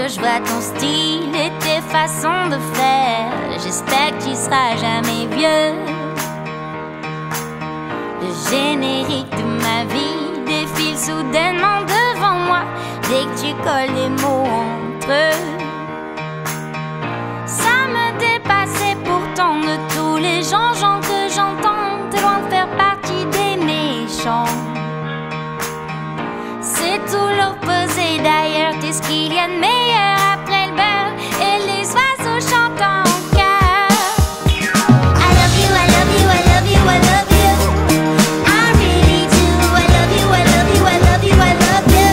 je vois ton style et tes façons de faire. J'espère que tu seras jamais vieux. Le générique de ma vie défile soudainement devant moi dès que tu colles les mots entre eux. Ça me dépassait pourtant de tous les gens que j'entends. T'es loin de faire partie des méchants. C'est tout l'opposé d'ailleurs, t'es ce qu'il y a de meilleur après le beurre et les oiseaux chantent en chœur. I love you, I love you, I love you, I love you. I really do. I love you, I love you, I love you, I love you.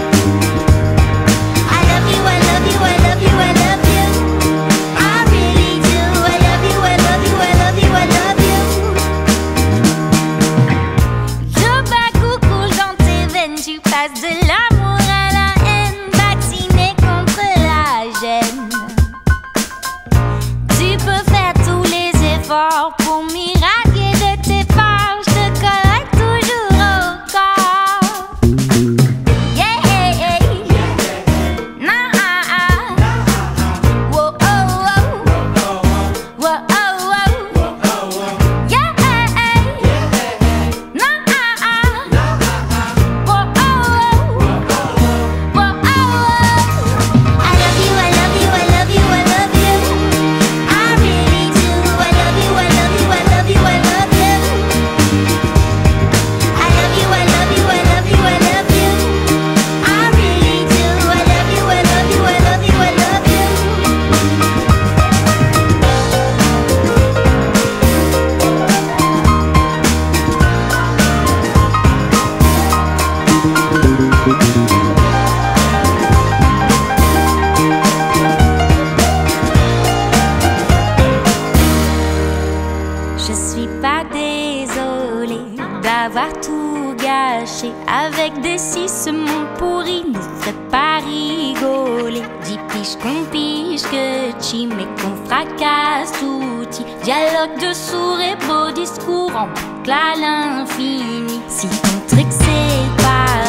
I love you, I love you, I love you, I love you. I really do. I love you, I love you, I love you, I love you. Le bagou coule dans tes veines, tu passes de l'amour à la haine, vacciné contre la gêne. Tu peux faire tous les efforts pour m'irradier de tes phares, je te collerai toujours au corps. Yeah, yeah, yeah. Nah, whoa, oh, oh. Whoa, oh, oh. Yeah, nah, whoa, oh, oh. Whoa, oh, oh. I love you, I love you, I love you, I love you. I really do. I love you, I love you, I love you, I love you. I love you, I love you, I love you, I love you. I really do. I love you, I love you, I love you, I love you. Je suis pas désolée d'avoir tout gâché. Avec des si ce monde pourri ne ferait pas rigoler. 10 piges qu'on pige que tu mais qu'on fracasse tout. Dialogue de sourds et beaux discours en boucle à l'infini. Si ton truc c'est pas